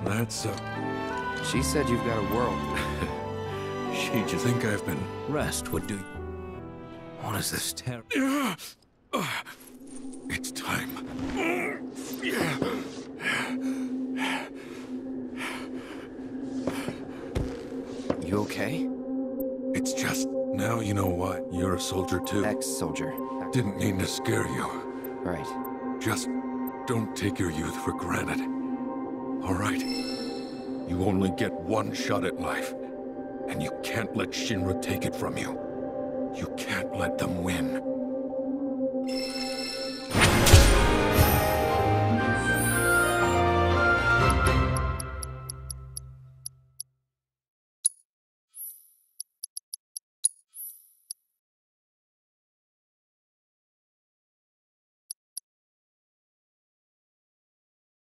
That's so. She said you've got a world. She'd you think I've been... Rest would do. What is this terror? It's time. You okay? It's just, now you know what, you're a soldier too. Ex-soldier. Didn't mean to scare you. Right. Just don't take your youth for granted. All right? You only get one shot at life, and you can't let Shinra take it from you. You can't let them win.